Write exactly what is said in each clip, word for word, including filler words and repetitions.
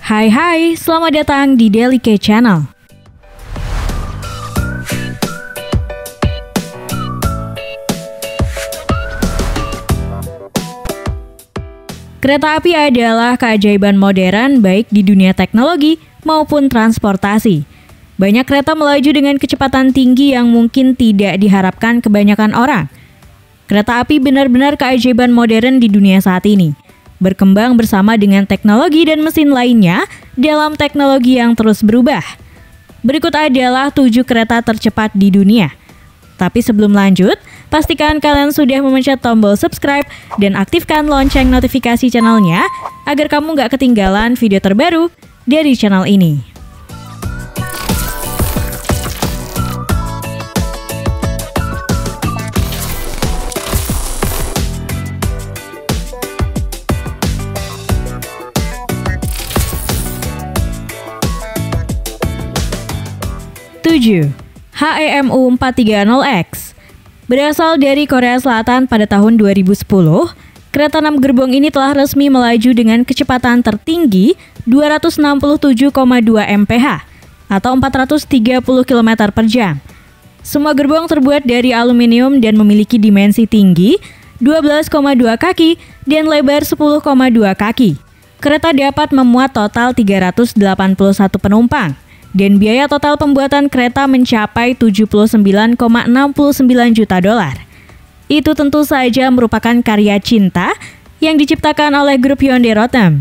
Hai hai, selamat datang di Daily K Channel. Kereta api adalah keajaiban modern baik di dunia teknologi maupun transportasi. Banyak kereta melaju dengan kecepatan tinggi yang mungkin tidak diharapkan kebanyakan orang. Kereta api benar-benar keajaiban modern di dunia saat ini. Berkembang bersama dengan teknologi dan mesin lainnya dalam teknologi yang terus berubah. Berikut adalah tujuh kereta tercepat di dunia. Tapi sebelum lanjut, pastikan kalian sudah memencet tombol subscribe dan aktifkan lonceng notifikasi channelnya agar kamu gak ketinggalan video terbaru dari channel ini. tujuh. H E M U empat tiga nol X. Berasal dari Korea Selatan pada tahun dua ribu sepuluh, kereta enam gerbong ini telah resmi melaju dengan kecepatan tertinggi dua ratus enam puluh tujuh koma dua mile per jam atau empat ratus tiga puluh kilometer per jam. Semua gerbong terbuat dari aluminium dan memiliki dimensi tinggi dua belas koma dua kaki dan lebar sepuluh koma dua kaki. Kereta dapat memuat total tiga ratus delapan puluh satu penumpang. Dan biaya total pembuatan kereta mencapai tujuh puluh sembilan koma enam sembilan juta dolar. Itu tentu saja merupakan karya cinta yang diciptakan oleh grup Hyundai Rotem.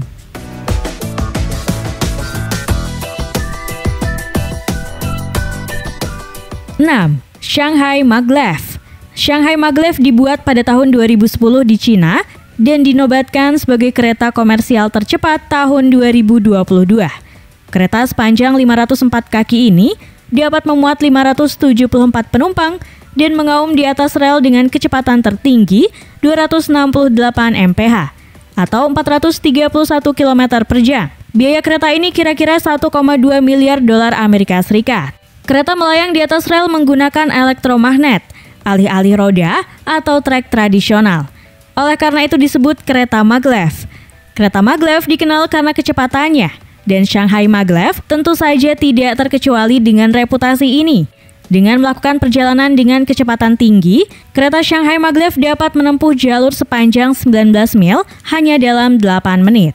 enam. Shanghai Maglev. Shanghai Maglev dibuat pada tahun dua ribu sepuluh di Cina dan dinobatkan sebagai kereta komersial tercepat tahun dua ribu dua puluh dua. Kereta sepanjang lima ratus empat kaki ini dapat memuat lima ratus tujuh puluh empat penumpang dan mengaum di atas rel dengan kecepatan tertinggi dua ratus enam puluh delapan mile per jam atau empat ratus tiga puluh satu kilometer per jam. Biaya kereta ini kira-kira satu koma dua miliar dolar Amerika Serikat. Kereta melayang di atas rel menggunakan elektromagnet, alih-alih roda atau trek tradisional. Oleh karena itu disebut kereta maglev. Kereta maglev dikenal karena kecepatannya. Dan Shanghai Maglev tentu saja tidak terkecuali dengan reputasi ini. Dengan melakukan perjalanan dengan kecepatan tinggi, kereta Shanghai Maglev dapat menempuh jalur sepanjang sembilan belas mil hanya dalam delapan menit.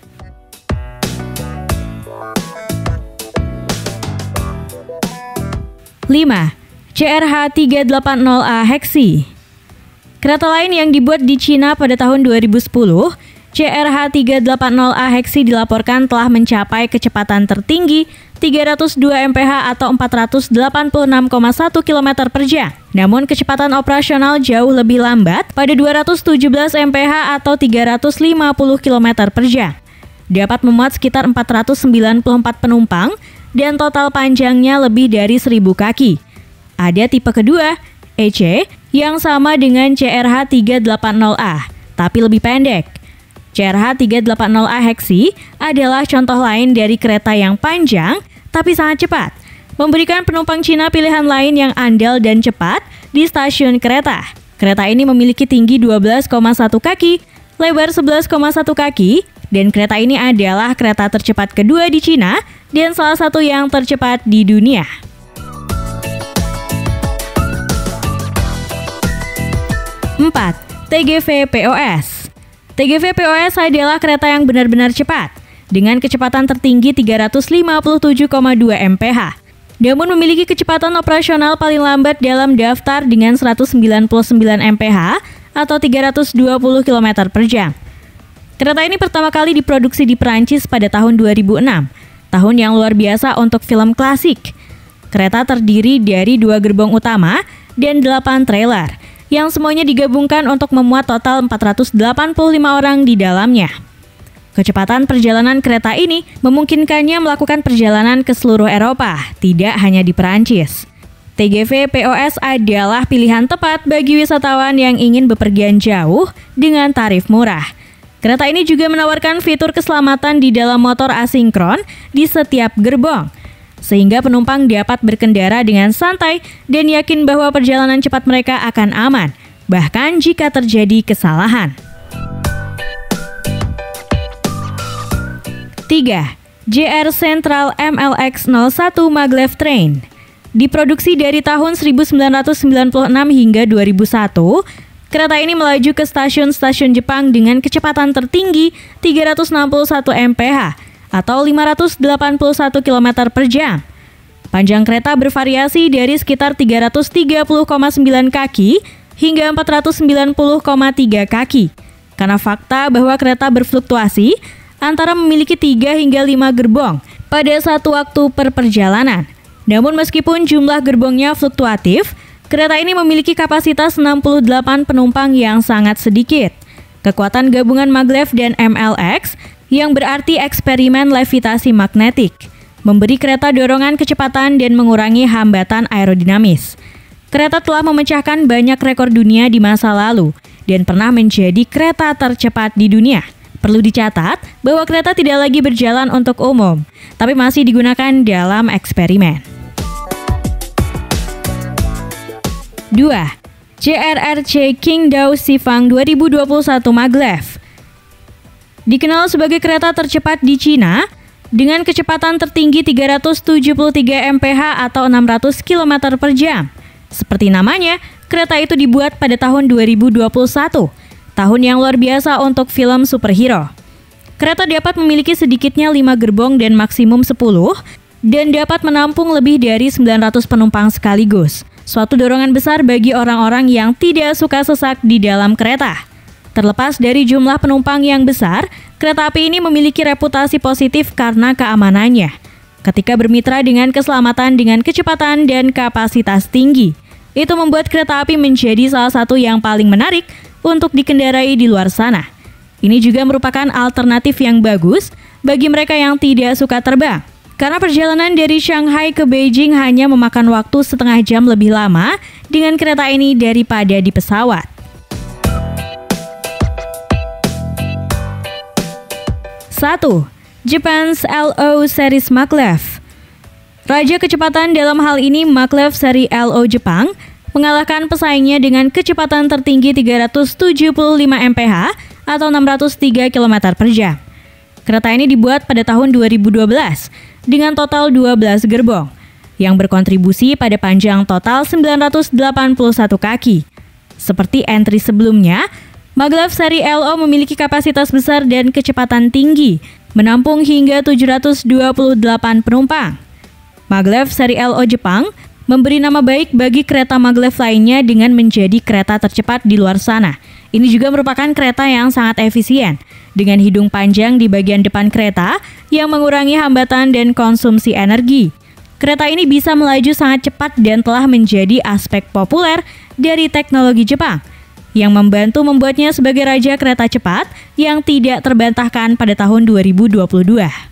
lima. C R H tiga delapan nol A Hexi. Kereta lain yang dibuat di Cina pada tahun dua ribu sepuluh, C R H tiga delapan nol A Hexi dilaporkan telah mencapai kecepatan tertinggi tiga ratus dua mile per jam atau empat ratus delapan puluh enam koma satu kilometer per jam. Namun kecepatan operasional jauh lebih lambat pada dua ratus tujuh belas mile per jam atau tiga ratus lima puluh kilometer per jam. Dapat memuat sekitar empat ratus sembilan puluh empat penumpang dan total panjangnya lebih dari seribu kaki. Ada tipe kedua, E C, yang sama dengan C R H tiga delapan nol A, tapi lebih pendek. C R H tiga delapan nol A Hexi adalah contoh lain dari kereta yang panjang tapi sangat cepat, memberikan penumpang Cina pilihan lain yang andal dan cepat di stasiun kereta. Kereta ini memiliki tinggi dua belas koma satu kaki, lebar sebelas koma satu kaki, dan kereta ini adalah kereta tercepat kedua di Cina dan salah satu yang tercepat di dunia. empat. T G V P O S. T G V P O S adalah kereta yang benar-benar cepat, dengan kecepatan tertinggi tiga ratus lima puluh tujuh koma dua mile per jam. Namun memiliki kecepatan operasional paling lambat dalam daftar dengan seratus sembilan puluh sembilan mile per jam atau tiga ratus dua puluh kilometer per jam. Kereta ini pertama kali diproduksi di Perancis pada tahun dua ribu enam, tahun yang luar biasa untuk film klasik. Kereta terdiri dari dua gerbong utama dan delapan trailer, yang semuanya digabungkan untuk memuat total empat ratus delapan puluh lima orang di dalamnya. Kecepatan perjalanan kereta ini memungkinkannya melakukan perjalanan ke seluruh Eropa, tidak hanya di Perancis. T G V P O S adalah pilihan tepat bagi wisatawan yang ingin bepergian jauh dengan tarif murah. Kereta ini juga menawarkan fitur keselamatan di dalam motor asinkron di setiap gerbong, sehingga penumpang dapat berkendara dengan santai dan yakin bahwa perjalanan cepat mereka akan aman, bahkan jika terjadi kesalahan. tiga. J R Central M L X nol satu Maglev Train. Diproduksi dari tahun seribu sembilan ratus sembilan puluh enam hingga dua ribu satu, kereta ini melaju ke stasiun-stasiun Jepang dengan kecepatan tertinggi tiga ratus enam puluh satu mile per jam atau lima ratus delapan puluh satu kilometer per jam. Panjang kereta bervariasi dari sekitar tiga ratus tiga puluh koma sembilan kaki hingga empat ratus sembilan puluh koma tiga kaki. Karena fakta bahwa kereta berfluktuasi antara memiliki tiga hingga lima gerbong pada satu waktu per perjalanan. Namun meskipun jumlah gerbongnya fluktuatif, kereta ini memiliki kapasitas enam puluh delapan penumpang yang sangat sedikit. Kekuatan gabungan maglev dan M L X yang berarti eksperimen levitasi magnetik memberi kereta dorongan kecepatan dan mengurangi hambatan aerodinamis. Kereta telah memecahkan banyak rekor dunia di masa lalu dan pernah menjadi kereta tercepat di dunia. Perlu dicatat bahwa kereta tidak lagi berjalan untuk umum, tapi masih digunakan dalam eksperimen. dua. J R R C Qingdao Xifang dua ribu dua puluh satu Maglev. Dikenal sebagai kereta tercepat di Cina, dengan kecepatan tertinggi tiga ratus tujuh puluh tiga mile per jam atau enam ratus kilometer per jam. Seperti namanya, kereta itu dibuat pada tahun dua ribu dua puluh satu. Tahun yang luar biasa untuk film superhero. Kereta dapat memiliki sedikitnya lima gerbong dan maksimum sepuluh dan dapat menampung lebih dari sembilan ratus penumpang sekaligus. Suatu dorongan besar bagi orang-orang yang tidak suka sesak di dalam kereta. Terlepas dari jumlah penumpang yang besar, kereta api ini memiliki reputasi positif karena keamanannya. Ketika bermitra dengan keselamatan dengan kecepatan dan kapasitas tinggi, itu membuat kereta api menjadi salah satu yang paling menarik untuk dikendarai di luar sana. Ini juga merupakan alternatif yang bagus bagi mereka yang tidak suka terbang. Karena perjalanan dari Shanghai ke Beijing hanya memakan waktu setengah jam lebih lama dengan kereta ini daripada di pesawat. satu. Japan's L O Series Maglev. Raja kecepatan dalam hal ini Maglev seri L O Jepang mengalahkan pesaingnya dengan kecepatan tertinggi tiga ratus tujuh puluh lima mile per jam atau enam ratus tiga kilometer per jam. Kereta ini dibuat pada tahun dua ribu dua belas dengan total dua belas gerbong yang berkontribusi pada panjang total sembilan ratus delapan puluh satu kaki. Seperti entry sebelumnya, Maglev seri L O memiliki kapasitas besar dan kecepatan tinggi, menampung hingga tujuh ratus dua puluh delapan penumpang. Maglev seri L O Jepang memberi nama baik bagi kereta maglev lainnya dengan menjadi kereta tercepat di luar sana. Ini juga merupakan kereta yang sangat efisien, dengan hidung panjang di bagian depan kereta yang mengurangi hambatan dan konsumsi energi. Kereta ini bisa melaju sangat cepat dan telah menjadi aspek populer dari teknologi Jepang, yang membantu membuatnya sebagai raja kereta cepat yang tidak terbantahkan pada tahun dua ribu dua puluh dua.